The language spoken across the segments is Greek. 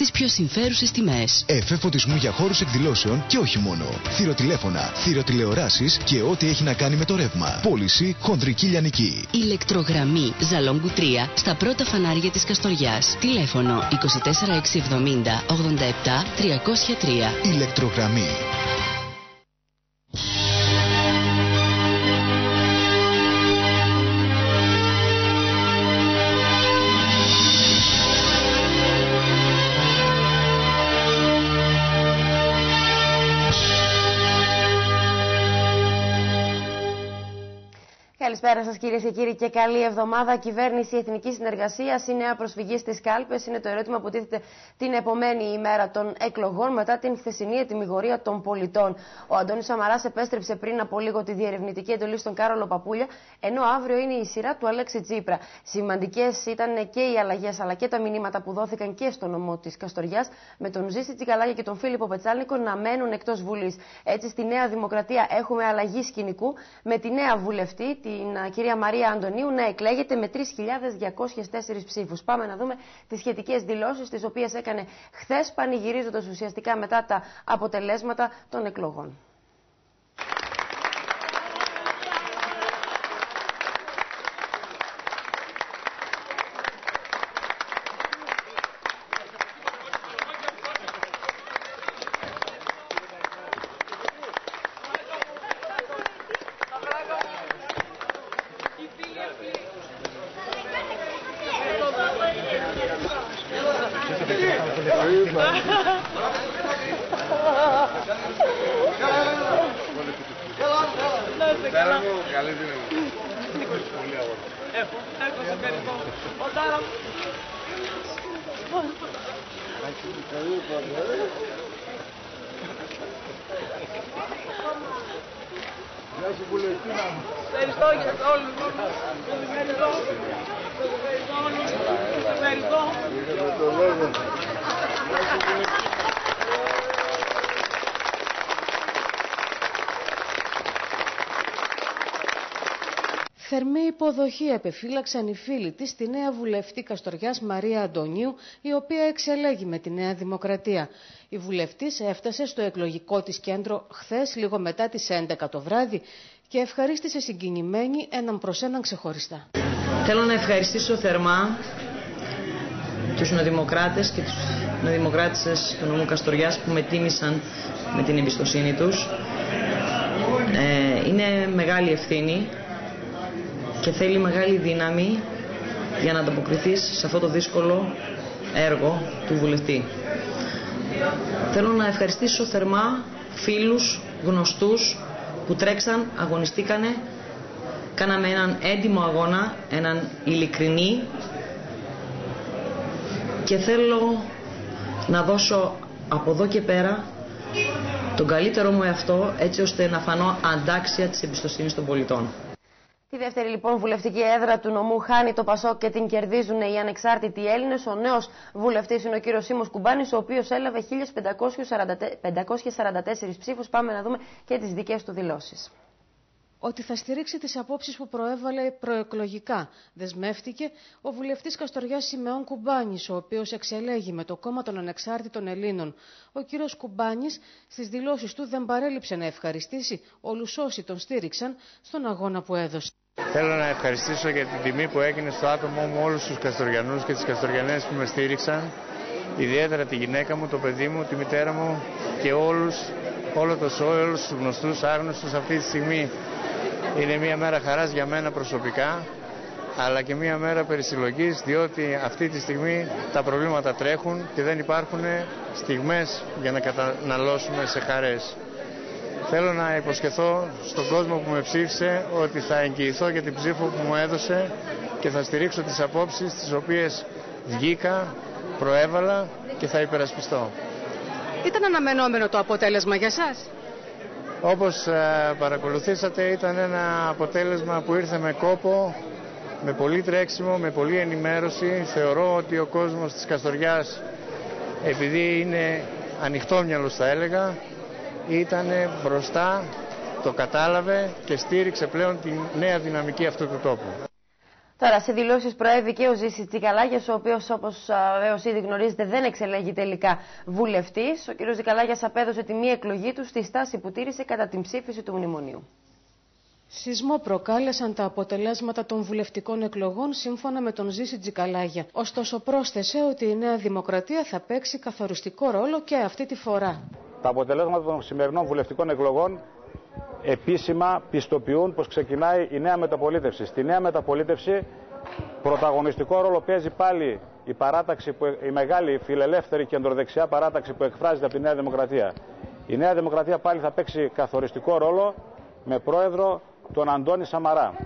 τις πιο συμφέρουσες τιμές. ΕΦΕ Φωτισμού για χώρους εκδηλώσεων και όχι μόνο. Θηροτηλέφωνα, θηροτηλεοράσεις και ό,τι έχει να κάνει με το ρεύμα. Πώληση χονδρική λιανική. Ηλεκτρογραμμή Ζαλόγκου 3 στα πρώτα φανάρια της Καστοριάς. Τηλέφωνο 24670 87 303. Ηλεκτρογραμμή. Καλησπέρα σας κυρίες και κύριοι και καλή εβδομάδα. Κυβέρνηση Εθνικής Συνεργασίας, η νέα προσφυγή στις κάλπες είναι το ερώτημα που τίθεται την επομένη ημέρα των εκλογών μετά την χθεσινή ετυμηγορία των πολιτών. Ο Αντώνης Σαμαράς επέστρεψε πριν από λίγο τη διερευνητική εντολή στον Κάρολο Παπούλια, ενώ αύριο είναι η σειρά του Αλέξη Τσίπρα. Σημαντικές ήταν και οι αλλαγές αλλά και τα μηνύματα που δόθηκαν και στο νομό της Καστοριάς, με τον Ζήση Τσικαλάκη και τον Φίλιππο Πετσάλνικο να μένουν εκτός Βουλής. Έτσι, στη Νέα Δημοκρατία έχουμε αλλαγή σκηνικού, με τη νέα βουλευτή, την κυρία Μαρία Αντωνίου, να εκλέγεται με 3.204 ψήφους. Πάμε να δούμε τις σχετικές δηλώσεις, τις οποίες έκανε χθες, πανηγυρίζοντας ουσιαστικά μετά τα αποτελέσματα των εκλογών. Ευχαριστώ για όλους. Θερμή υποδοχή επεφύλαξαν οι φίλοι της στη νέα βουλευτή Καστοριάς Μαρία Αντωνίου, η οποία εξελέγει με τη Νέα Δημοκρατία. Η βουλευτής έφτασε στο εκλογικό της κέντρο χθες λίγο μετά τις 11 το βράδυ και ευχαρίστησε συγκινημένη έναν προς έναν ξεχωριστά. Θέλω να ευχαριστήσω θερμά τους νεοδημοκράτες και τους νεοδημοκράτησες του νομού Καστοριάς που με τίμησαν με την εμπιστοσύνη τους. Είναι μεγάλη ευθύνη και θέλει μεγάλη δύναμη για να ανταποκριθείς σε αυτό το δύσκολο έργο του βουλευτή. Θέλω να ευχαριστήσω θερμά φίλους, γνωστούς που τρέξαν, αγωνιστήκανε, κάναμε έναν έντιμο αγώνα, έναν ειλικρινή, και θέλω να δώσω από εδώ και πέρα τον καλύτερο μου εαυτό, έτσι ώστε να φανώ αντάξια της εμπιστοσύνης των πολιτών. Τη δεύτερη λοιπόν βουλευτική έδρα του νομού χάνει το Πασόκ και την κερδίζουν οι ανεξάρτητοι Έλληνες. Ο νέος βουλευτής είναι ο κύριος Σίμος Κουμπάνης, ο οποίος έλαβε 1.544 ψήφους. Πάμε να δούμε και τις δικές του δηλώσεις. Ότι θα στηρίξει τις απόψεις που προέβαλε προεκλογικά. Δεσμεύτηκε ο βουλευτής Καστοριάς Σιμεών Κουμπάνης, ο οποίος εξελέγει με το κόμμα των Ανεξάρτητων Ελλήνων. Ο κύριος Κουμπάνης στις δηλώσεις του δεν παρέλειψε να ευχαριστήσει όλους όσοι τον στήριξαν στον αγώνα που έδωσε. Θέλω να ευχαριστήσω για την τιμή που έγινε στο άτομό μου όλους τους Καστοριανούς και τις Καστοριανές που με στήριξαν, ιδιαίτερα τη γυναίκα μου, το παιδί μου, τη μητέρα μου και όλους τους γνωστούς, άγνωστους. Αυτή τη στιγμή είναι μια μέρα χαράς για μένα προσωπικά, αλλά και μια μέρα περισυλλογής, διότι αυτή τη στιγμή τα προβλήματα τρέχουν και δεν υπάρχουν στιγμές για να καταναλώσουμε σε χαρές. Θέλω να υποσχεθώ στον κόσμο που με ψήφισε ότι θα εγγυηθώ για την ψήφο που μου έδωσε και θα στηρίξω τις απόψεις τις οποίες βγήκα, προέβαλα και θα υπερασπιστώ. Ήταν αναμενόμενο το αποτέλεσμα για σας? Όπως παρακολουθήσατε, ήταν ένα αποτέλεσμα που ήρθε με κόπο, με πολύ τρέξιμο, με πολλή ενημέρωση. Θεωρώ ότι ο κόσμος της Καστοριάς, επειδή είναι ανοιχτόμυαλος θα έλεγα, ήταν μπροστά, το κατάλαβε και στήριξε πλέον τη νέα δυναμική αυτού του τόπου. Τώρα, σε δηλώσεις προέβη και ο Ζήσης Τζικαλάγιας, ο οποίος, όπως βέβαιως ήδη γνωρίζετε, δεν εξελέγει τελικά βουλευτής. Ο κ. Τζικαλάγιας απέδωσε τη μία εκλογή του στη στάση που τήρησε κατά την ψήφιση του μνημονίου. Σεισμό προκάλεσαν τα αποτελέσματα των βουλευτικών εκλογών σύμφωνα με τον Ζήση Τζικαλάγια. Ωστόσο πρόσθεσε ότι η Νέα Δημοκρατία θα παίξει καθοριστικό ρόλο και αυτή τη φορά. Τα αποτελέσματα των σημερινών βουλευτικών εκλογών επίσημα πιστοποιούν πως ξεκινάει η νέα μεταπολίτευση. Στη νέα μεταπολίτευση πρωταγωνιστικό ρόλο παίζει πάλι η παράταξη, η μεγάλη φιλελεύθερη κεντροδεξιά παράταξη που εκφράζεται από τη Νέα Δημοκρατία. Η Νέα Δημοκρατία πάλι θα παίξει καθοριστικό ρόλο με πρόεδρο τον Αντώνη Σαμαρά.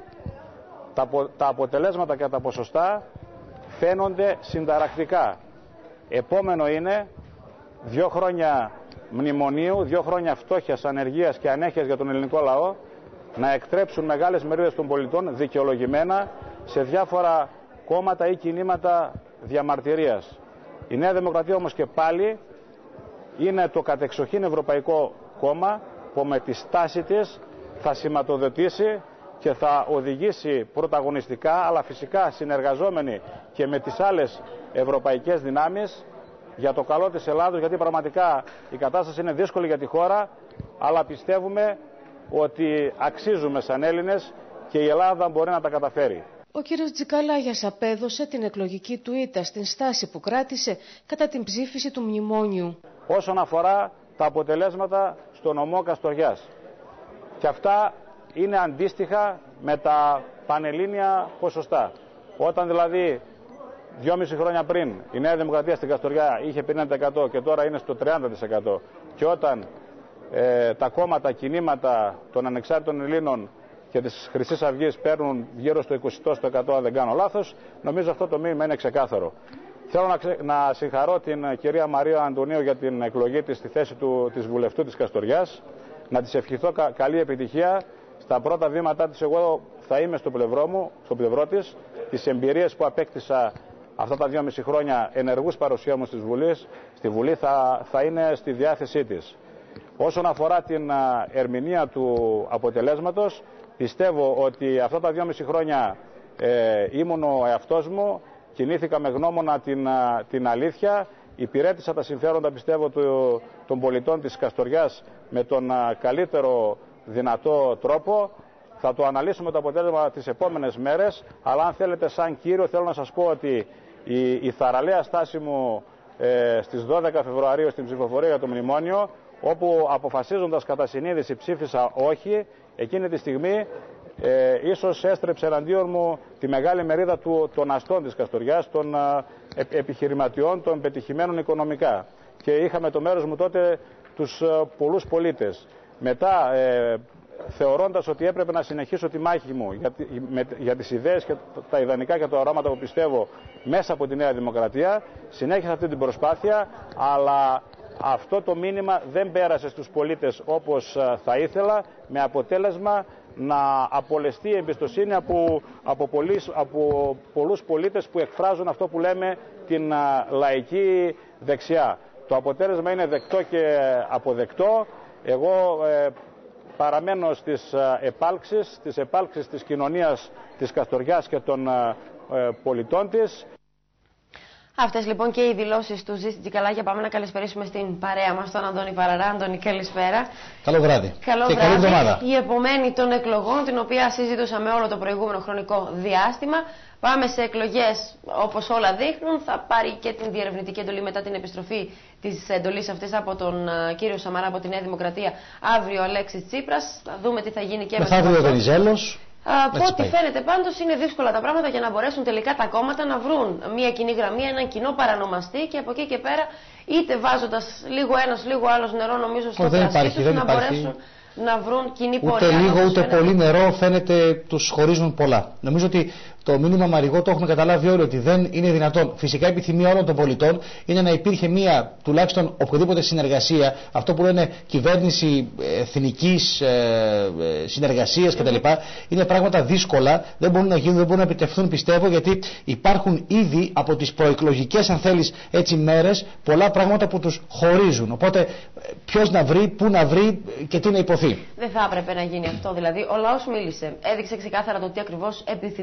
Τα αποτελέσματα και τα ποσοστά φαίνονται συνταρακτικά. Επόμενο είναι 2 χρόνια μνημονίου, 2 χρόνια φτώχειας, ανεργίας και ανέχειας για τον ελληνικό λαό να εκτρέψουν μεγάλες μερίδες των πολιτών δικαιολογημένα σε διάφορα κόμματα ή κινήματα διαμαρτυρίας. Η Νέα Δημοκρατία όμως και πάλι είναι το κατεξοχήν ευρωπαϊκό κόμμα που με τη στάση της θα σηματοδοτήσει και θα οδηγήσει πρωταγωνιστικά, αλλά φυσικά συνεργαζόμενοι και με τις άλλες ευρωπαϊκές δυνάμεις για το καλό της Ελλάδος, γιατί πραγματικά η κατάσταση είναι δύσκολη για τη χώρα, αλλά πιστεύουμε ότι αξίζουμε σαν Έλληνες και η Ελλάδα μπορεί να τα καταφέρει. Ο κύριος Τζικαλάγιας απέδωσε την εκλογική του ήττα στην στάση που κράτησε κατά την ψήφιση του μνημόνιου. Όσον αφορά τα αποτελέσματα στο νομό Καστοριάς, και αυτά είναι αντίστοιχα με τα πανελλήνια ποσοστά. Όταν δηλαδή 2,5 χρόνια πριν η Νέα Δημοκρατία στην Καστοριά είχε 50% και τώρα είναι στο 30%, και όταν τα κόμματα, κινήματα των ανεξάρτητων Ελλήνων και της Χρυσής Αυγής παίρνουν γύρω στο 20% αν δεν κάνω λάθος, νομίζω αυτό το μήνυμα είναι ξεκάθαρο. Θέλω να συγχαρώ την κυρία Μαρία Αντωνίου για την εκλογή της στη θέση της βουλευτού της Καστοριάς, να της ευχηθώ καλή επιτυχία. Στα πρώτα βήματά της εγώ θα είμαι στο πλευρό της. Τις εμπειρίες που απέκτησα αυτά τα 2,5 χρόνια ενεργούς παρουσία μου στη Βουλή θα είναι στη διάθεσή της. Όσον αφορά την ερμηνεία του αποτελέσματος, πιστεύω ότι αυτά τα 2,5 χρόνια ήμουν ο εαυτός μου, κινήθηκα με γνώμονα την αλήθεια, υπηρέτησα τα συμφέροντα, πιστεύω, των πολιτών της Καστοριάς με τον καλύτερο δυνατό τρόπο. Θα το αναλύσουμε το αποτέλεσμα τις επόμενες μέρες, αλλά αν θέλετε σαν κύριο θέλω να σας πω ότι η θαραλέα στάση μου στις 12 Φεβρουαρίου στην ψηφοφορία για το μνημόνιο, όπου αποφασίζοντας κατά συνείδηση ψήφισα όχι, εκείνη τη στιγμή ίσως έστρεψε εναντίον μου τη μεγάλη μερίδα των αστών της Καστοριάς, των επιχειρηματιών, των πετυχημένων οικονομικά. Και είχαμε το μέρος μου τότε τους πολλούς πολίτες. Μετά, θεωρώντας ότι έπρεπε να συνεχίσω τη μάχη μου για τις ιδέες και τα ιδανικά και τα οράματα που πιστεύω μέσα από τη Νέα Δημοκρατία, συνέχισα αυτή την προσπάθεια, αλλά αυτό το μήνυμα δεν πέρασε στους πολίτες όπως θα ήθελα, με αποτέλεσμα να απολεστεί η εμπιστοσύνη από πολλούς πολίτες που εκφράζουν αυτό που λέμε την λαϊκή δεξιά. Το αποτέλεσμα είναι δεκτό και αποδεκτό. Εγώ παραμένω στις επάλξεις της κοινωνίας της Καστοριάς και των πολιτών της. Αυτές λοιπόν και οι δηλώσεις του Ζήση Τζικαλάγια. Πάμε να καλησπερίσουμε στην παρέα μας τον Αντώνη Παραρά. Αντώνη, καλησπέρα. Καλό βράδυ. Καλό βράδυ. Καλή εβδομάδα. Η επομένη των εκλογών, την οποία συζητούσαμε όλο το προηγούμενο χρονικό διάστημα. Πάμε σε εκλογές, όπως όλα δείχνουν. Θα πάρει και την διερευνητική εντολή μετά την επιστροφή της εντολής αυτής από τον κύριο Σαμαρά από τη Νέα Δημοκρατία αύριο ο Αλέξης Τσίπρας. Θα δούμε τι θα γίνει και μεθαύριο ο Βενιζέλος. Από ό,τι φαίνεται πάντως είναι δύσκολα τα πράγματα για να μπορέσουν τελικά τα κόμματα να βρουν μια κοινή γραμμή, έναν κοινό παρανομαστή, και από εκεί και πέρα είτε βάζοντας λίγο ένας λίγο άλλος νερό νομίζω στο κρασί τους να μπορέσουν να βρουν κοινή πορεία. Ούτε λίγο ούτε πολύ νερό φαίνεται τους χωρίζουν πολλά. Νομίζω ότι το μήνυμα Μαριγό το έχουμε καταλάβει όλοι, ότι δεν είναι δυνατόν. Φυσικά η επιθυμία όλων των πολιτών είναι να υπήρχε μία τουλάχιστον οποιαδήποτε συνεργασία, αυτό που λένε κυβέρνηση εθνικής συνεργασίας κτλ. Είναι πράγματα δύσκολα, δεν μπορούν να γίνουν, δεν μπορούν να επιτευχθούν, πιστεύω, γιατί υπάρχουν ήδη από τις προεκλογικές, αν θέλεις έτσι, μέρες πολλά πράγματα που τους χωρίζουν. Οπότε ποιος να βρει, πού να βρει και τι να υποθεί. Δεν θα έπρεπε να γίνει αυτό. Δηλαδή, ο λαός μίλησε. Έδειξε ξεκάθαρα το τι ακριβώς επιθυμεί. Από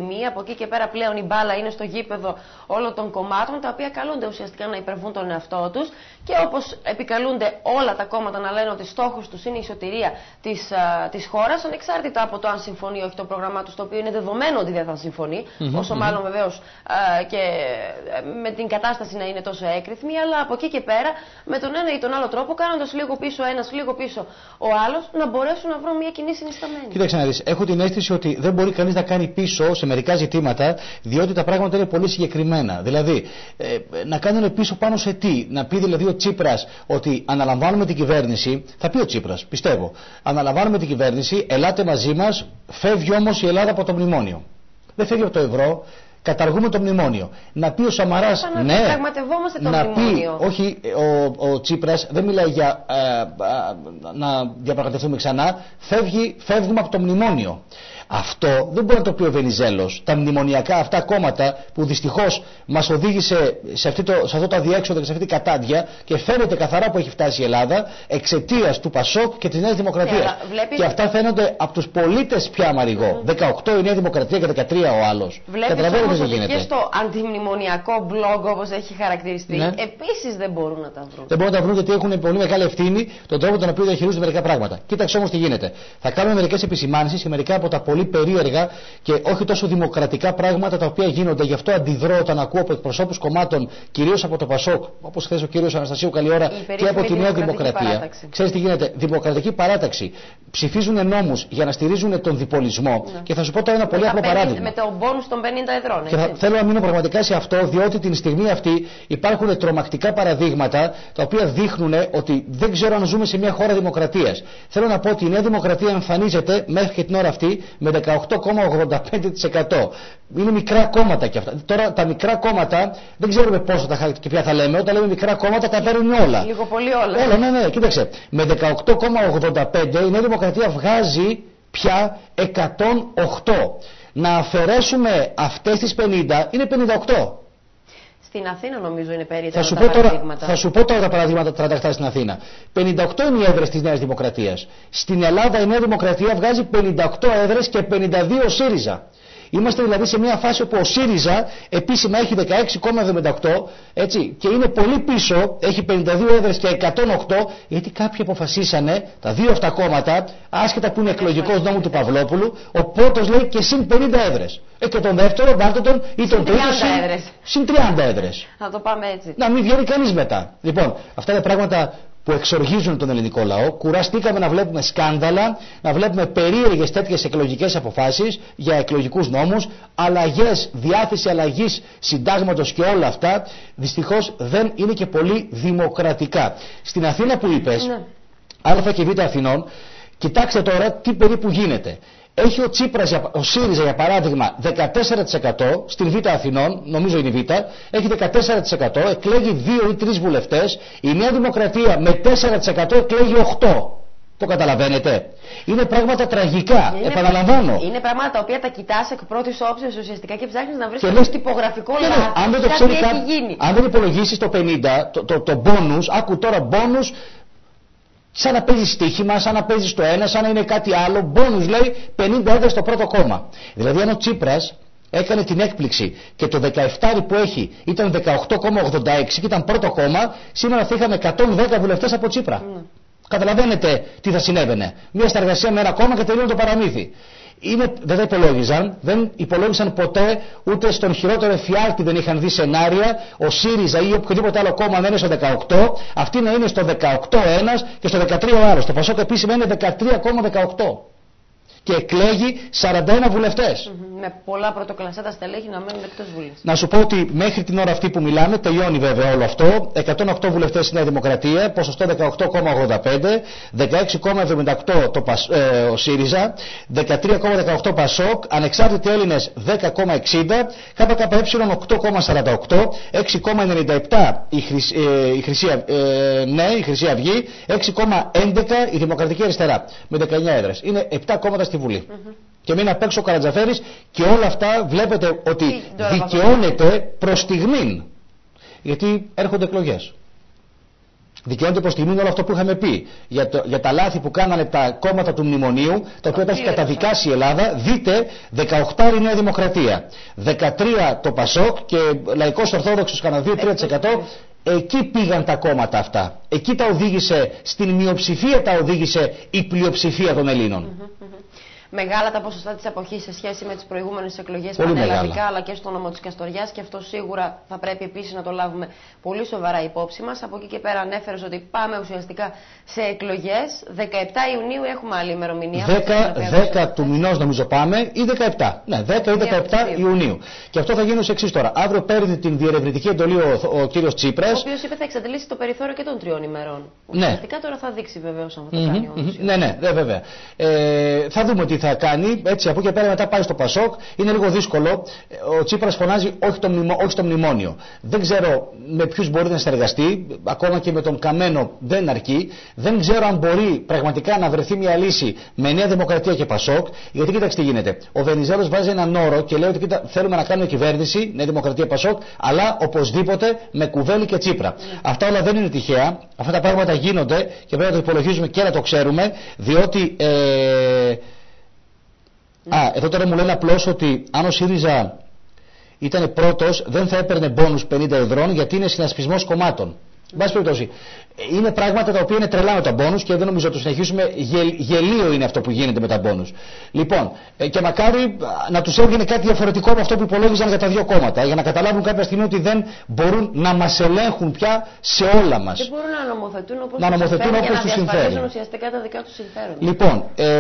εκεί και πέρα πλέον η μπάλα είναι στο γήπεδο όλων των κομμάτων, τα οποία καλούνται ουσιαστικά να υπερβούν τον εαυτό τους και όπως επικαλούνται όλα τα κόμματα να λένε ότι στόχος τους είναι η σωτηρία της χώρας, ανεξάρτητα από το αν συμφωνεί όχι το πρόγραμμά τους, το οποίο είναι δεδομένο ότι δεν θα συμφωνεί, όσο μάλλον βεβαίως και με την κατάσταση να είναι τόσο έκρηθμη, αλλά από εκεί και πέρα με τον ένα ή τον άλλο τρόπο, κάνοντας λίγο πίσω ο ένας, λίγο πίσω ο άλλος, να μπορέσουν να βρουν μια κοινή συνισταμένη. Κοίταξε να δεις, έχω την αίσθηση ότι δεν μπορεί κανείς να κάνει πίσω σε μερικά ζητήματα, διότι τα πράγματα είναι πολύ συγκεκριμένα. Δηλαδή, να κάνουν πίσω πάνω σε τι, να πει δηλαδή ο Τσίπρας ότι αναλαμβάνουμε την κυβέρνηση, θα πει ο Τσίπρας, πιστεύω, αναλαμβάνουμε την κυβέρνηση, ελάτε μαζί μας, φεύγει όμως η Ελλάδα από το μνημόνιο. Δεν φεύγει από το ευρώ. Καταργούμε το μνημόνιο. Να πει ο Σαμαράς, ναι, να πει, όχι, ο Τσίπρας δεν μιλάει για να διαπραγματευτούμε ξανά, φεύγουμε από το μνημόνιο. Αυτό δεν μπορεί να το πει ο Βενιζέλος. Τα μνημονιακά αυτά κόμματα που δυστυχώς μας οδήγησε σε αυτό το αδιέξοδο και σε αυτή την κατάντια και φαίνεται καθαρά που έχει φτάσει η Ελλάδα εξαιτίας του Πασόκ και της Νέας Δημοκρατίας. Και αυτά φαίνονται από τους πολίτες πια, Μαριγό. 18 η Νέα Δημοκρατία και 13 ο άλλος. Καταλαβαίνετε όμως ότι και στο αντιμνημονιακό blog, όπως έχει χαρακτηριστεί, ναι, επίσης δεν μπορούν να τα βρουν. Δεν μπορούν να τα βρουν γιατί έχουν πολύ μεγάλη ευθύνη τον τρόπο τον οποίο διαχειρίζονται μερικά πράγματα. Κοίταξε όμως τι γίνεται. Θα κάνουμε μερικές επισημάνσεις και μερικά από τα πολύ περίεργα και όχι τόσο δημοκρατικά πράγματα τα οποία γίνονται. Γι' αυτό αντιδρώ όταν ακούω από εκπροσώπους κομμάτων, κυρίως από το Πασόκ, όπως χθες ο κύριος Αναστασίου Καλιώρα, και από τη Νέα Δημοκρατία. Ξέρεις τι γίνεται? Δημοκρατική παράταξη. Ψηφίζουν νόμους για να στηρίζουν τον διπολισμό. Ναι. Και θα σου πω τώρα ένα πολύ απλό παράδειγμα. Με το μπόνους των 50 εδρών. Και θέλω να μείνω πραγματικά σε αυτό, διότι την στιγμή αυτή υπάρχουν τρομακτικά παραδείγματα τα οποία δείχνουν ότι δεν ξέρω αν ζούμε σε μια χώρα δημοκρατίας. Θέλω να πω ότι η Νέα Δημοκρατία εμφανίζεται μέχρι και την ώρα αυτή με 18,85%. Είναι μικρά κόμματα και αυτά. Τώρα τα μικρά κόμματα δεν ξέρουμε πόσο και ποια θα λέμε. Όταν λέμε μικρά κόμματα τα παίρνουν όλα. Λίγο πολύ όλα. Όλα, ναι, κοίταξε. Με 18,85 η Νέα Δημοκρατία βγάζει πια 108. Να αφαιρέσουμε αυτές τις 50 είναι 58. Στην Αθήνα νομίζω είναι περίπτωση τα παραδείγματα. Θα σου πω τώρα τα παραδείγματα 37 στην Αθήνα. 58 είναι οι έδρες της Νέας Δημοκρατίας. Στην Ελλάδα η Νέα Δημοκρατία βγάζει 58 έδρες και 52 ΣΥΡΙΖΑ. Είμαστε δηλαδή σε μια φάση όπου ο ΣΥΡΙΖΑ επίσημα έχει 16,78, έτσι, και είναι πολύ πίσω, έχει 52 έδρες και 108, γιατί κάποιοι αποφασίσανε, τα δύο αυτά κόμματα, άσχετα που είναι εκλογικός νόμου του Παυλόπουλου, ο πρώτος λέει και συν 50 έδρες. Και τον δεύτερο, βάλτε τον, ή τον τρίτο συν 30 έδρες. Να το πάμε έτσι. Να μην βγαίνει κανείς μετά. Λοιπόν, αυτά είναι πράγματα που εξοργίζουν τον ελληνικό λαό. Κουραστήκαμε να βλέπουμε σκάνδαλα, να βλέπουμε περίεργες τέτοιες εκλογικές αποφάσεις για εκλογικούς νόμους, αλλαγές, διάθεση αλλαγής συντάγματος και όλα αυτά. Δυστυχώς δεν είναι και πολύ δημοκρατικά. Στην Αθήνα που είπες, ναι, Α και Β Αθηνών, κοιτάξτε τώρα τι περίπου γίνεται. Έχει ο Τσίπρας, ο ΣΥΡΙΖΑ για παράδειγμα 14%, στην Β Αθηνών, νομίζω είναι η Β, έχει 14%, εκλέγει 2 ή 3 βουλευτές, η Νέα Δημοκρατία με 4% εκλέγει 8%. Το καταλαβαίνετε? Είναι πράγματα τραγικά, επαναλαμβάνω. Είναι πράγματα τα οποία τα κοιτάς εκ πρώτης όψης ουσιαστικά και ψάχνεις να βρεις το τυπογραφικό λάθος. Αν δεν το ξέρει αν δεν υπολογίσεις το 50, το bonus, άκου τώρα bonus, σαν να παίζει στοίχημα, σαν να παίζει το ένα, σαν να είναι κάτι άλλο. Μπόνους λέει 50 έδρες στο πρώτο κόμμα. Δηλαδή, αν ο Τσίπρας έκανε την έκπληξη και το 17 που έχει ήταν 18,86 και ήταν πρώτο κόμμα, σήμερα θα είχαμε 110 βουλευτές από Τσίπρα. Καταλαβαίνετε τι θα συνέβαινε? Μια συνεργασία με ένα κόμμα και τελείωνε το παραμύθι. Δεν τα υπολόγιζαν, δεν υπολόγισαν ποτέ, ούτε στον χειρότερο εφιάλτη δεν είχαν δει σενάρια ο ΣΥΡΙΖΑ ή οποιοδήποτε άλλο κόμμα να είναι στο 18, αυτή να είναι στο 18 ένας και στο 13 ο άλλος. Το Πασόκ επίσημα είναι 13,18 και εκλέγει 41 βουλευτές. Με πολλά πρωτοκλασσάτα στελέχη να μένουν εκτός Βουλής. Να σου πω ότι μέχρι την ώρα αυτή που μιλάμε, τελειώνει βέβαια όλο αυτό, 108 βουλευτές στη Νέα Δημοκρατία, ποσοστό 18,85, 16,78 ο ΣΥΡΙΖΑ, 13,18 Πασόκ, ανεξάρτητοι Έλληνες 10,60, ΚΚΕ 8,48, 6,97 η Χρυσή Αυγή, 6,11 η Δημοκρατική Αριστερά, με 19 έδρες. Είναι 7 κόμματα στη Βουλή. Και μείνει απ' έξω ο Καρατζαφέρης και όλα αυτά βλέπετε ότι δικαιώνεται προς στιγμήν. Γιατί έρχονται εκλογές. Δικαιώνεται προς τιμήν όλο αυτό που είχαμε πει για τα λάθη που κάνανε τα κόμματα του μνημονίου, τα οποία τα έχει καταδικάσει η Ελλάδα. Δείτε, 18 η Νέα Δημοκρατία, 13 το Πασόκ και Λαϊκός Ορθόδοξος κανένα 2-3%. Εκεί πήγαν τα κόμματα αυτά. Εκεί τα οδήγησε, στην μειοψηφία τα οδήγησε η πλειοψηφία των Ελλήνων. Μεγάλα τα ποσοστά της αποχής σε σχέση με τις προηγούμενες εκλογές πανελλαδικά, αλλά και στο νομό της Καστοριάς, και αυτό σίγουρα θα πρέπει επίσης να το λάβουμε πολύ σοβαρά υπόψη μας. Από εκεί και πέρα ανέφερες ότι πάμε ουσιαστικά σε εκλογές. 17 Ιουνίου έχουμε άλλη ημερομηνία. 10 του μηνός νομίζω πάμε, ή 17. Ναι, 10 ή 17 Ιουνίου. Και αυτό θα γίνει ως εξής τώρα. Αύριο παίρνει την διερευνητική εντολή ο κύριος Τσίπρας. Ο οποίος είπε θα εξαντλήσει το περιθώριο και των 3 ημερών. Ναι. Ουσιαστικά τώρα θα δείξει βεβαίως αν θα το κάνει όντως. Ναι, βέβαια. Θα δούμε τι θα κάνει. Έτσι, από εκεί πέρα μετά πάει στο Πασόκ. Είναι λίγο δύσκολο. Ο Τσίπρας φωνάζει όχι στο μνημόνιο. Δεν ξέρω με ποιους μπορεί να συνεργαστεί. Ακόμα και με τον Καμένο δεν αρκεί. Δεν ξέρω αν μπορεί πραγματικά να βρεθεί μια λύση με Νέα Δημοκρατία και Πασόκ. Γιατί κοίταξε τι γίνεται. Ο Βενιζέλος βάζει έναν όρο και λέει ότι κοίτα, θέλουμε να κάνουμε κυβέρνηση, Νέα Δημοκρατία Πασόκ, αλλά οπωσδήποτε με Κουβέλη και Τσίπρα. Αυτά όλα δεν είναι τυχαία. Αυτά τα πράγματα γίνονται και πρέπει να το υπολογίζουμε και να το ξέρουμε, διότι. Εδώ τώρα μου λένε απλώς ότι αν ο ΣΥΡΙΖΑ ήταν πρώτος δεν θα έπαιρνε μπόνους 50 εδρών γιατί είναι συνασπισμός κομμάτων. Εν πάση περιπτώσει, είναι πράγματα τα οποία είναι τρελά με τα μπόνους και δεν νομίζω να το συνεχίσουμε. Γελίο είναι αυτό που γίνεται με τα μπόνους. Λοιπόν, και μακάρι να τους έβγαινε κάτι διαφορετικό από αυτό που υπολόγιζαν για τα δύο κόμματα, για να καταλάβουν κάποια στιγμή ότι δεν μπορούν να μας ελέγχουν πια σε όλα μας. Δεν μπορούν να νομοθετούν όπως τους συμφέρει. Να ουσιαστικά τα δικά τους συμφέροντα. Λοιπόν,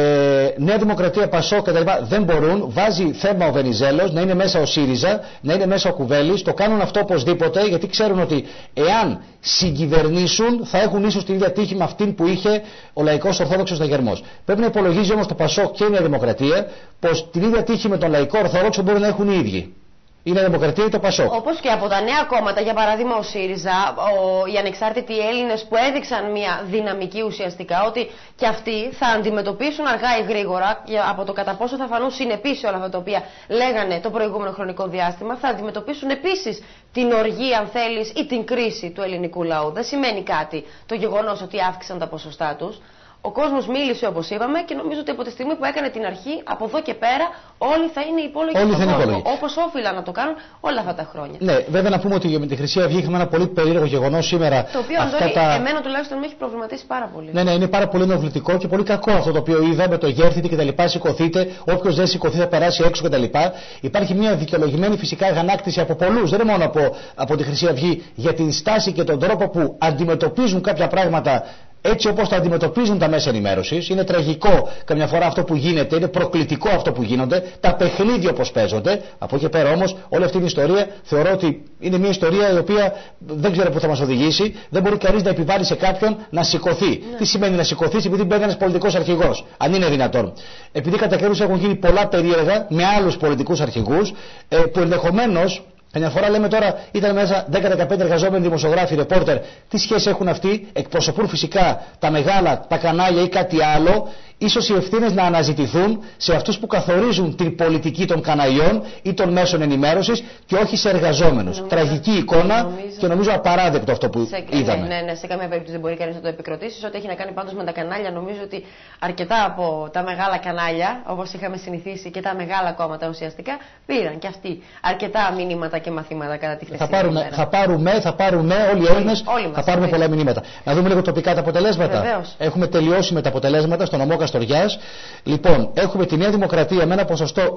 Νέα Δημοκρατία, Πασόκ κτλ. Δεν μπορούν. Βάζει θέμα ο Βενιζέλος, να είναι μέσα ο ΣΥΡΙΖΑ, να είναι μέσα ο Κουβέλης. Το κάνουν αυτό οπωσδήποτε γιατί ξέρουν ότι εάν συγκυβερνήσουν θα έχουν ίσως την ίδια τύχη με αυτήν που είχε ο Λαϊκός Ορθόδοξος Δεγερμός. Πρέπει να υπολογίζει όμως το Πασόκ και η Νέα Δημοκρατία πως την ίδια τύχη με τον Λαϊκό Ορθόδοξο μπορεί να έχουν οι ίδιοι. Η Νέα Δημοκρατία ή το Πασόκ. Όπως και από τα νέα κόμματα, για παράδειγμα ο ΣΥΡΙΖΑ, οι ανεξάρτητοι Έλληνες που έδειξαν μια δυναμική ουσιαστικά, ότι και αυτοί θα αντιμετωπίσουν αργά ή γρήγορα, από το κατά πόσο θα φανούν συνεπείς σε όλα αυτά τα οποία λέγανε το προηγούμενο χρονικό διάστημα, θα αντιμετωπίσουν επίσης την οργή, αν θέλεις, ή την κρίση του ελληνικού λαού. Δεν σημαίνει κάτι το γεγονός ότι αύξησαν τα ποσοστά τους. Ο κόσμος μίλησε όπως είπαμε και νομίζω ότι από τη στιγμή που έκανε την αρχή, από εδώ και πέρα όλοι θα είναι υπόλογοι στον κόσμο. Όπως όφυλαν να το κάνουν όλα αυτά τα χρόνια. Ναι, βέβαια να πούμε ότι με τη Χρυσή Αυγή είχαμε ένα πολύ περίεργο γεγονός σήμερα. Το οποίο εμένα τουλάχιστον με έχει προβληματίσει πάρα πολύ. Ναι, είναι πάρα πολύ ενοχλητικό και πολύ κακό αυτό το οποίο είδαμε. Το γέρθητε κτλ. Σηκωθείτε. Όποιος δεν σηκωθεί θα περάσει έξω κτλ. Υπάρχει μια δικαιολογημένη φυσικά αγανάκτηση από πολλούς, δεν είναι μόνο από τη Χρυσή Αυγή, για την στάση και τον τρόπο που αντιμετωπίζουν κάποια πράγματα. Έτσι όπως τα αντιμετωπίζουν τα μέσα ενημέρωσης, είναι τραγικό καμιά φορά αυτό που γίνεται, είναι προκλητικό αυτό που γίνονται, τα παιχνίδια όπως παίζονται. Από εκεί πέρα όμως, όλη αυτή την ιστορία θεωρώ ότι είναι μια ιστορία η οποία δεν ξέρω πού θα μας οδηγήσει. Δεν μπορεί κανείς να επιβάλλει σε κάποιον να σηκωθεί. Ναι. Τι σημαίνει να σηκωθεί, επειδή μπαίνει ένας πολιτικός αρχηγός, αν είναι δυνατόν. Επειδή κατά καιρούς έχουν γίνει πολλά περίεργα με άλλους πολιτικούς αρχηγούς, που ενδεχομένως. Καμιά φορά λέμε τώρα ήταν μέσα 10-15 εργαζόμενοι δημοσιογράφοι, ρεπόρτερ. Τι σχέση έχουν αυτοί, εκπροσωπούν φυσικά τα μεγάλα, τα κανάλια ή κάτι άλλο. Ίσως οι ευθύνες να αναζητηθούν σε αυτούς που καθορίζουν την πολιτική των καναλιών ή των μέσων ενημέρωσης και όχι σε εργαζόμενους. Τραγική εικόνα και νομίζω απαράδεκτο αυτό που είδαμε. Ναι, σε καμία περίπτωση δεν μπορεί κανείς να το επικροτήσει. Ό,τι έχει να κάνει πάντως με τα κανάλια, νομίζω ότι αρκετά από τα μεγάλα κανάλια, όπως είχαμε συνηθίσει, και τα μεγάλα κόμματα ουσιαστικά, πήραν και αυτοί αρκετά μηνύματα και μαθήματα κατά τη χθεσινή ημέρα. Θα πάρουμε όλοι οι Έλληνες, θα πάρουμε πολλά μηνύματα. Να δούμε λίγο τοπικά τα αποτελέσματα. Βεβαίως. Έχουμε τελειώσει με τα αποτελέσματα στο νομό Καστοριάς. Λοιπόν, έχουμε τη Νέα Δημοκρατία με ένα ποσοστό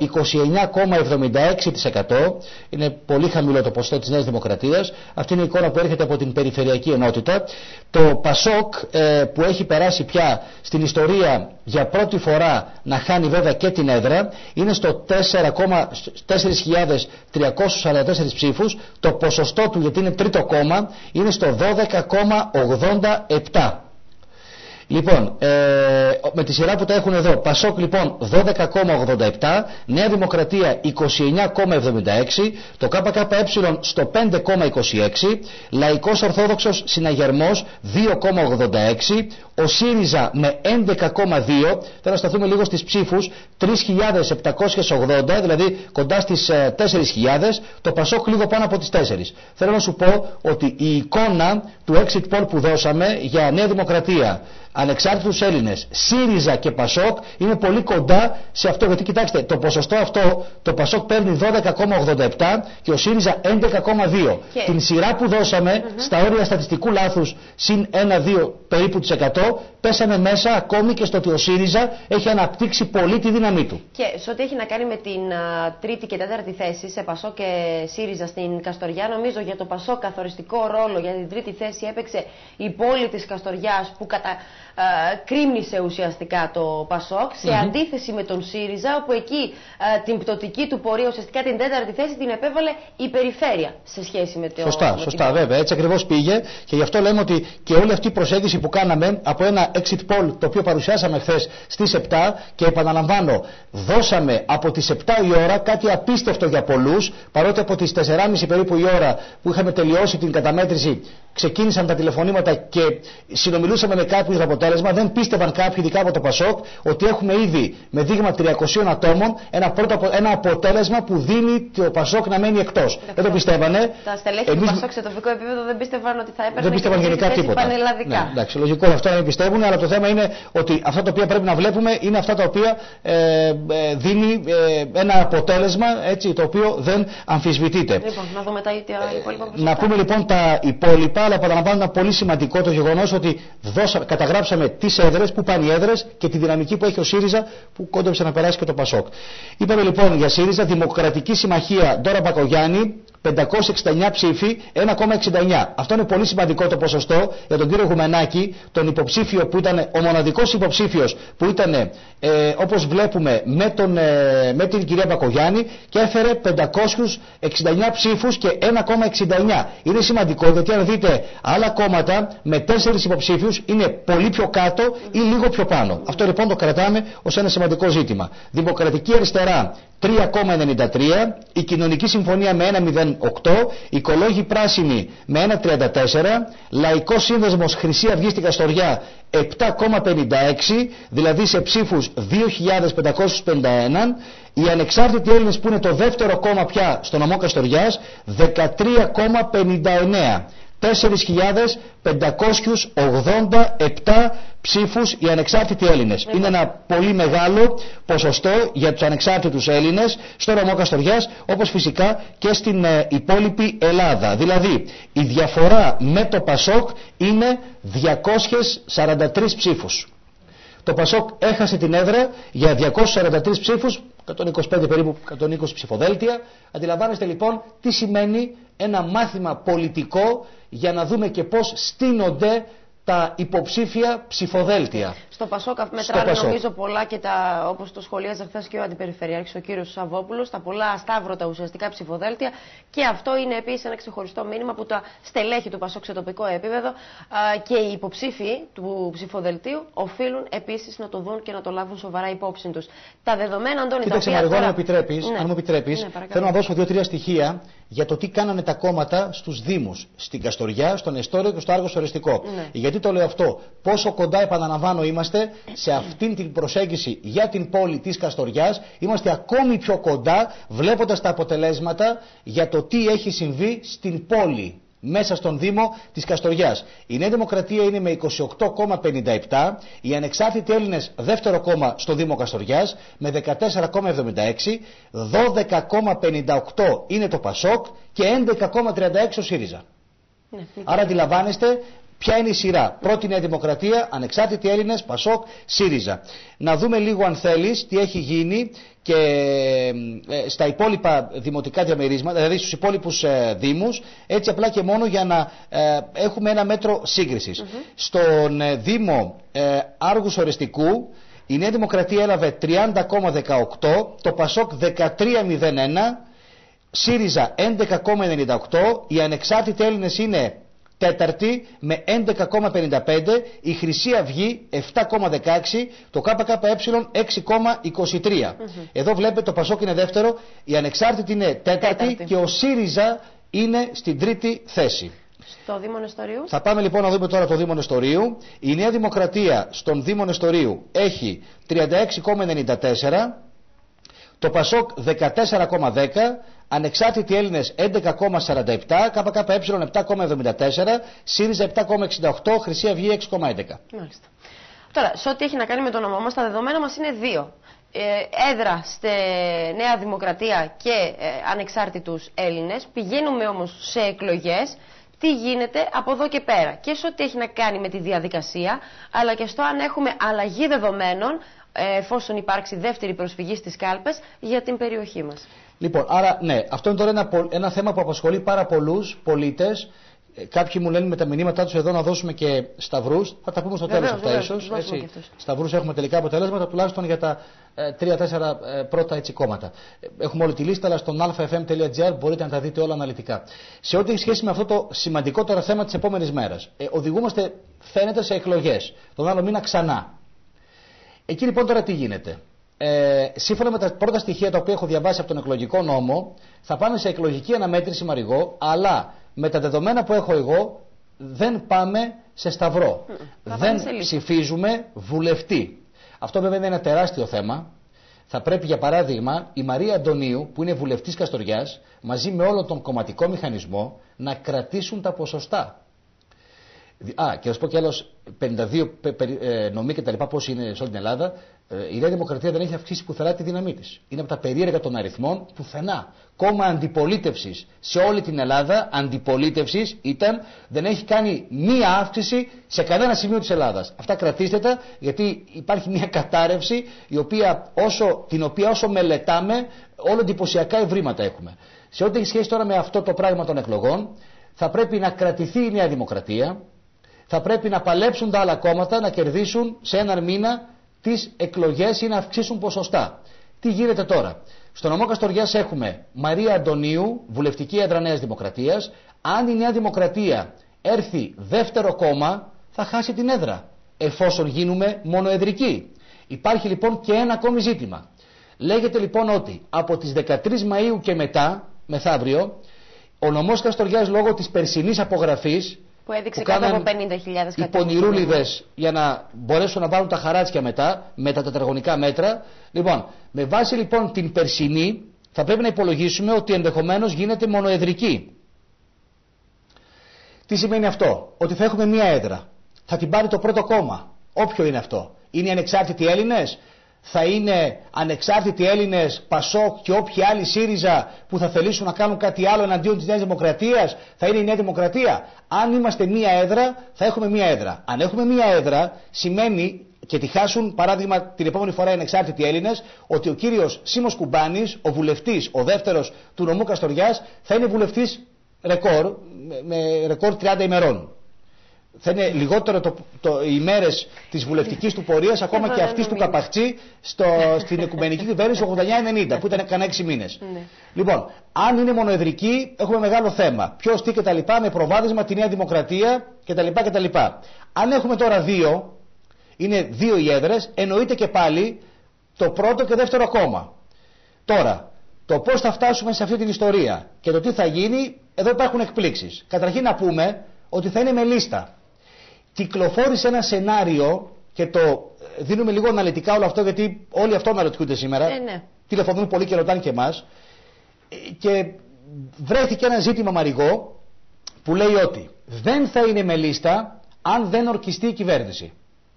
29,76%. Είναι πολύ χαμηλό το ποσοστό της Νέας Δημοκρατίας. Αυτή είναι η εικόνα που έρχεται από την Περιφερειακή Ενότητα. Το Πασόκ που έχει περάσει πια στην ιστορία για πρώτη φορά να χάνει βέβαια και την έδρα, είναι στο 4.344 ψήφους. Το ποσοστό του, γιατί είναι τρίτο κόμμα, είναι στο 12,87%. Λοιπόν, με τη σειρά που τα έχουν εδώ, Πασόκ λοιπόν 12,87, Νέα Δημοκρατία 29,76, το ΚΚΕ στο 5,26, Λαϊκός Ορθόδοξος Συναγερμός 2,86, ο ΣΥΡΙΖΑ με 11,2, θέλω να σταθούμε λίγο στις ψήφους, 3.780, δηλαδή κοντά στις 4.000, το Πασόκ λίγο πάνω από τις 4. Θέλω να σου πω ότι η εικόνα του exit poll που δώσαμε για Νέα Δημοκρατία, ανεξάρτητους Έλληνες, ΣΥΡΙΖΑ και Πασόκ είναι πολύ κοντά σε αυτό. Γιατί κοιτάξτε, το ποσοστό αυτό, το Πασόκ παίρνει 12,87 και ο ΣΥΡΙΖΑ 11,2. Την σειρά που δώσαμε στα όρια στατιστικού λάθους συν 1-2 περίπου της 100, πέσαμε μέσα ακόμη και στο ότι ο ΣΥΡΙΖΑ έχει αναπτύξει πολύ τη δύναμή του. Και σε ό,τι έχει να κάνει με την τρίτη και τέταρτη θέση σε Πασόκ και ΣΥΡΙΖΑ στην Καστοριά, νομίζω για το Πασόκ καθοριστικό ρόλο για την τρίτη θέση έπαιξε η πόλη της Καστοριάς που κρίμνησε ουσιαστικά το Πασόκ, σε αντίθεση με τον ΣΥΡΙΖΑ, όπου εκεί την πτωτική του πορεία, ουσιαστικά την τέταρτη θέση, την επέβαλε η περιφέρεια σε σχέση με το. Σωστά, βέβαια. Έτσι ακριβώς πήγε και γι' αυτό λέμε ότι και όλη αυτή η προσέγγιση που κάναμε από ένα exit poll το οποίο παρουσιάσαμε χθες στις 7 και επαναλαμβάνω, δώσαμε από τις 7 η ώρα κάτι απίστευτο για πολλούς, παρότι από τις 4.30 περίπου η ώρα που είχαμε τελειώσει την καταμέτρηση ξεκίνησαν τα τηλεφωνήματα και συνομιλούσαμε με κάποιους για αποτέλεσμα. Δεν πίστευαν κάποιοι, ειδικά από το Πασόκ, ότι έχουμε ήδη με δείγμα 300 ατόμων ένα αποτέλεσμα που δίνει το Πασόκ να μένει εκτός. Δεν το πιστεύανε. Τα στελέχη του Πασόκ σε τοπικό επίπεδο δεν πίστευαν ότι θα έπαιρνε. Δεν πίστευαν γενικά τίποτα. Πανελλαδικά. Ναι, εντάξει, λογικό αυτό να μην πιστεύουν, αλλά το θέμα είναι ότι αυτά τα οποία πρέπει να βλέπουμε είναι αυτά τα οποία δίνει ένα αποτέλεσμα, έτσι, το οποίο δεν αμφισβητείται. Λοιπόν, να δούμε τα υπόλοιπα. Να πούμε λοιπόν τα υπόλοιπα, αλλά παραλαμβάνω ένα πολύ σημαντικό το γεγονός ότι καταγράψαμε τις έδρες, που πάνε οι έδρες και τη δυναμική που έχει ο ΣΥΡΙΖΑ που κόντεψε να περάσει και το Πασόκ. Είπαμε λοιπόν για ΣΥΡΙΖΑ, Δημοκρατική Συμμαχία Ντόρα Μπακογιάννη, 569 ψήφοι, 1,69. Αυτό είναι πολύ σημαντικό το ποσοστό για τον κύριο Γουμενάκη, τον υποψήφιο που ήταν ο μοναδικός υποψήφιος που ήταν όπως βλέπουμε με την κυρία Μπακογιάννη και έφερε 569 ψήφους και 1,69. Είναι σημαντικό γιατί αν δείτε άλλα κόμματα με 4 υποψήφιους είναι πολύ πιο κάτω ή λίγο πιο πάνω. Αυτό λοιπόν το κρατάμε ως ένα σημαντικό ζήτημα. Δημοκρατική Αριστερά 3,93, η Κοινωνική Συμφωνία με 1,08, Οικολόγοι Πράσινοι με 1,34, Λαϊκός Σύνδεσμος Χρυσή Αυγή στην Καστοριά 7,56, δηλαδή σε ψήφους 2.551, οι Ανεξάρτητοι Έλληνες που είναι το δεύτερο κόμμα πια στο νομό Καστοριάς 13,59. 4.587 ψήφους οι ανεξάρτητοι Έλληνες. Είναι ένα πολύ μεγάλο ποσοστό για τους ανεξάρτητους Έλληνες στο νομό Καστοριάς, όπως φυσικά και στην υπόλοιπη Ελλάδα. Δηλαδή η διαφορά με το Πασόκ είναι 243 ψήφους. Το Πασόκ έχασε την έδρα για 243 ψήφους, 125 περίπου, 120 ψηφοδέλτια. Αντιλαμβάνεστε λοιπόν τι σημαίνει ένα μάθημα πολιτικό για να δούμε και πώς στείνονται τα υποψήφια ψηφοδέλτια. Στο Πασόκ μετράνε νομίζω πολλά και όπως το σχολίαζε χθες και ο Αντιπεριφερειάρχης ο κύριος Σαββόπουλος, τα πολλά ασταύρωτα ουσιαστικά ψηφοδέλτια, και αυτό είναι επίσης ένα ξεχωριστό μήνυμα που τα στελέχη του Πασόκ σε τοπικό επίπεδο και οι υποψήφοι του ψηφοδελτίου οφείλουν επίσης να το δουν και να το λάβουν σοβαρά υπόψη τους. Τα δεδομένα, Αντώνη, κοίταξε, Μαργό, αν μου επιτρέπεις, θέλω να δώσω 2-3 στοιχεία για το τι κάνανε τα κόμματα στους Δήμους, στην Καστοριά, στον Εστόριο και στο Άργος Οριστικό. Γιατί το λέω αυτό? Πόσο κοντά, επαναλαμβάνω, είμαστε σε αυτήν την προσέγγιση για την πόλη της Καστοριάς. Είμαστε ακόμη πιο κοντά βλέποντας τα αποτελέσματα για το τι έχει συμβεί στην πόλη, μέσα στον Δήμο της Καστοριάς. Η Νέα Δημοκρατία είναι με 28,57, οι Ανεξάρτητοι Έλληνες δεύτερο κόμμα στο Δήμο Καστοριάς με 14,76, 12,58 είναι το Πασόκ και 11,36 ο ΣΥΡΙΖΑ. Άρα αντιλαμβάνεστε ποια είναι η σειρά? Πρώτη Νέα Δημοκρατία, Ανεξάρτητοι Έλληνες, Πασόκ, ΣΥΡΙΖΑ. Να δούμε λίγο, αν θέλεις, τι έχει γίνει και στα υπόλοιπα δημοτικά διαμερίσματα, δηλαδή στους υπόλοιπους δήμους, έτσι απλά και μόνο για να έχουμε ένα μέτρο σύγκρισης. Στον Δήμο Άργους Οριστικού η Νέα Δημοκρατία έλαβε 30,18, το Πασόκ 13,01, ΣΥΡΙΖΑ 11,98, οι Ανεξάρτητοι Έλληνες είναι τέταρτη με 11,55, η Χρυσή Αυγή 7,16, το ΚΚΕ 6,23. Εδώ βλέπετε το Πασόκ είναι δεύτερο, η Ανεξάρτητη είναι τέταρτη και ο ΣΥΡΙΖΑ είναι στην τρίτη θέση. Στο Δήμο Νεστορίου. Θα πάμε λοιπόν να δούμε τώρα το Δήμο Νεστορίου. Η Νέα Δημοκρατία στον Δήμο Νεστορίου έχει 36,94, το ΠΑΣΟΚ 14,10, Ανεξάρτητοι Έλληνες 11,47, ΚΚΕ 7,74, ΣΥΡΙΖΑ 7,68, Χρυσή Αυγή 6,11. Μάλιστα. Τώρα, σε ό,τι έχει να κάνει με το όνομά μας, τα δεδομένα μας είναι δύο. Έδρα στη Νέα Δημοκρατία και Ανεξάρτητους Έλληνες. Πηγαίνουμε όμως σε εκλογές. Τι γίνεται από εδώ και πέρα. Και σε ό,τι έχει να κάνει με τη διαδικασία, αλλά και στο αν έχουμε αλλαγή δεδομένων, εφόσον υπάρξει δεύτερη προσφυγή στις κάλπες, για την περιοχή μας. Λοιπόν, άρα ναι, αυτό είναι τώρα ένα θέμα που απασχολεί πάρα πολλούς πολίτες. Κάποιοι μου λένε με τα μηνύματά τους εδώ να δώσουμε και σταυρούς. Θα τα πούμε στο τέλος αυτά ίσως. Σταυρούς έχουμε τελικά αποτελέσματα, τουλάχιστον για τα 3-4 πρώτα έτσι κόμματα. Έχουμε όλη τη λίστα, αλλά στον alfafm.gr μπορείτε να τα δείτε όλα αναλυτικά. Σε ό,τι έχει σχέση με αυτό το σημαντικότερο θέμα της επόμενης μέρας. Οδηγούμαστε, φαίνεται, σε εκλογές. Τον άλλο μήνα ξανά. Εκεί λοιπόν τώρα τι γίνεται. Σύμφωνα με τα πρώτα στοιχεία τα οποία έχω διαβάσει από τον εκλογικό νόμο, θα πάμε σε εκλογική αναμέτρηση, Μαριγό, αλλά με τα δεδομένα που έχω εγώ δεν πάμε σε σταυρό. Δεν ψηφίζουμε βουλευτή. Αυτό βέβαια είναι ένα τεράστιο θέμα. Θα πρέπει για παράδειγμα η Μαρία Αντωνίου, που είναι βουλευτής Καστοριάς, μαζί με όλο τον κομματικό μηχανισμό να κρατήσουν τα ποσοστά. Και να σου πω κι άλλος, 52 νομοί και τα λοιπά, πώς είναι σε όλη την Ελλάδα, η Νέα Δημοκρατία δεν έχει αυξήσει πουθενά τη δύναμή της. Είναι από τα περίεργα των αριθμών πουθενά. Κόμμα αντιπολίτευσης σε όλη την Ελλάδα, αντιπολίτευσης ήταν, δεν έχει κάνει μία αύξηση σε κανένα σημείο της Ελλάδας. Αυτά κρατήστε τα, γιατί υπάρχει μία κατάρρευση την οποία όσο μελετάμε, όλο εντυπωσιακά ευρήματα έχουμε. Σε ό,τι έχει σχέση τώρα με αυτό το πράγμα των εκλογών, θα πρέπει να κρατηθεί η Νέα Δημοκρατία. Θα πρέπει να παλέψουν τα άλλα κόμματα να κερδίσουν σε έναν μήνα τις εκλογές ή να αυξήσουν ποσοστά. Τι γίνεται τώρα. Στο νομό Καστοριάς έχουμε Μαρία Αντωνίου, βουλευτική έδρα Νέας Δημοκρατίας. Αν η Νέα Δημοκρατία έρθει δεύτερο κόμμα, θα χάσει την έδρα, εφόσον γίνουμε μονοεδρικοί. Υπάρχει λοιπόν και ένα ακόμη ζήτημα. Λέγεται λοιπόν ότι από τις 13 Μαΐου και μετά, μεθαύριο, ο νομός Καστοριάς λόγω της περσινής απογραφής, που έδειξε κάτω από 50.000 κατοίκους, οι πονηρούλιδες για να μπορέσουν να πάρουν τα χαράτσια μετά, με τα τετραγωνικά μέτρα. Λοιπόν, με βάση λοιπόν την περσινή, θα πρέπει να υπολογίσουμε ότι ενδεχομένως γίνεται μονοεδρική. Τι σημαίνει αυτό? Ότι θα έχουμε μία έδρα. Θα την πάρει το πρώτο κόμμα. Όποιο είναι αυτό. Είναι οι Ανεξάρτητοι Έλληνες. Θα είναι Ανεξάρτητοι Έλληνες, ΠΑΣΟΚ και όποιοι άλλοι ΣΥΡΙΖΑ που θα θελήσουν να κάνουν κάτι άλλο εναντίον της Νέας Δημοκρατίας. Θα είναι η Νέα Δημοκρατία. Αν είμαστε μία έδρα, θα έχουμε μία έδρα. Αν έχουμε μία έδρα, σημαίνει και τη χάσουν, παράδειγμα, την επόμενη φορά οι Ανεξάρτητοι Έλληνες, ότι ο κύριος Σίμος Κουμπάνης, ο βουλευτής, ο δεύτερος του νομού Καστοριάς, θα είναι βουλευτής ρεκόρ, με ρεκόρ 30 ημερών. Θα είναι λιγότερο οι ημέρες της βουλευτικής του πορείας, ακόμα και αυτής του Καπαχτσί στην οικουμενική κυβέρνηση 89-90, που ήταν κανένα 6 μήνες. Λοιπόν, αν είναι μονοεδρική, έχουμε μεγάλο θέμα. Ποιος, τι κτλ. Με προβάδισμα τη Νέα Δημοκρατία κτλ. Αν έχουμε τώρα δύο, είναι δύο οι έδρες, εννοείται και πάλι το πρώτο και δεύτερο κόμμα. Τώρα, το πώς θα φτάσουμε σε αυτή την ιστορία και το τι θα γίνει, εδώ υπάρχουν εκπλήξεις. Καταρχήν να πούμε ότι θα είναι με λίστα. Κυκλοφόρησε ένα σενάριο και το δίνουμε λίγο αναλυτικά όλο αυτό, γιατί όλοι αυτό αναρωτιούνται σήμερα. Ναι. Τηλεφωνούν πολύ και ρωτάνε και εμάς. Και βρέθηκε ένα ζήτημα, Μαριγό, που λέει ότι δεν θα είναι με λίστα αν δεν ορκιστεί η κυβέρνηση.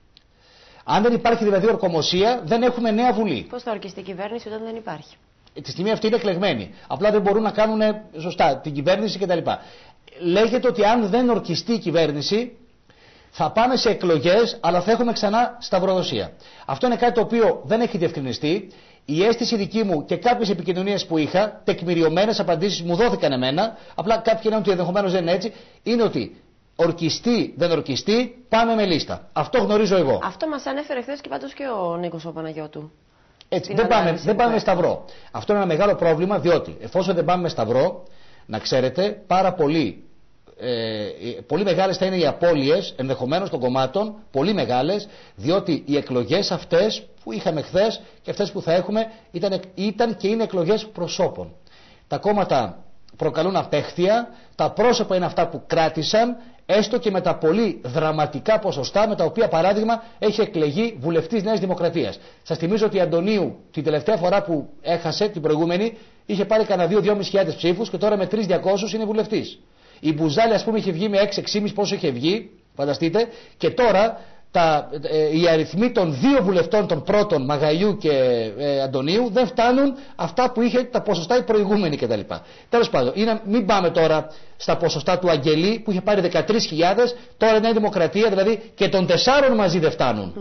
Αν δεν υπάρχει δηλαδή ορκομοσία, δεν έχουμε νέα Βουλή. Πώς θα ορκιστεί η κυβέρνηση όταν δεν υπάρχει? Τη στιγμή αυτή είναι εκλεγμένη. Απλά δεν μπορούν να κάνουν σωστά την κυβέρνηση κτλ. Λέγεται ότι αν δεν ορκιστεί η κυβέρνηση, θα πάμε σε εκλογές, αλλά θα έχουμε ξανά σταυροδοσία. Αυτό είναι κάτι το οποίο δεν έχει διευκρινιστεί. Η αίσθηση δική μου και κάποιες επικοινωνίες που είχα, τεκμηριωμένες απαντήσεις μου δόθηκαν εμένα, απλά κάποιοι λένε ότι ενδεχομένως δεν είναι έτσι, είναι ότι ορκιστεί, δεν ορκιστεί, πάμε με λίστα. Αυτό γνωρίζω εγώ. Αυτό μας ανέφερε χθες και πάντως και ο Νίκος ο Παναγιώτου. Έτσι, δεν πάμε με σταυρό. Αυτό είναι ένα μεγάλο πρόβλημα, διότι εφόσον δεν πάμε με σταυρό, να ξέρετε, πάρα πολλοί πολύ μεγάλες θα είναι οι απώλειες ενδεχομένως των κομμάτων, πολύ μεγάλες, διότι οι εκλογές αυτές που είχαμε χθες και αυτές που θα έχουμε ήταν και είναι εκλογές προσώπων. Τα κόμματα προκαλούν απέχθεια, τα πρόσωπα είναι αυτά που κράτησαν, έστω και με τα πολύ δραματικά ποσοστά με τα οποία, παράδειγμα, έχει εκλεγεί βουλευτής Νέας Δημοκρατίας. Σας θυμίζω ότι η Αντωνίου την τελευταία φορά που έχασε, την προηγούμενη, είχε πάρει κανένα 2-2.500 ψήφους και τώρα με 3.200 είναι βουλευτής. Η Μπουζάλη, ας πούμε, είχε βγει με 6-6,5 πόσο είχε βγει, φανταστείτε, και τώρα οι αριθμοί των 2 βουλευτών των πρώτων, Μαγαϊού και Αντωνίου, δεν φτάνουν αυτά που είχε τα ποσοστά οι προηγούμενοι κτλ. Τέλος πάντων, μην πάμε τώρα στα ποσοστά του Αγγελή που είχε πάρει 13.000, τώρα η Νέα Δημοκρατία, δηλαδή και των 4 μαζί δεν φτάνουν.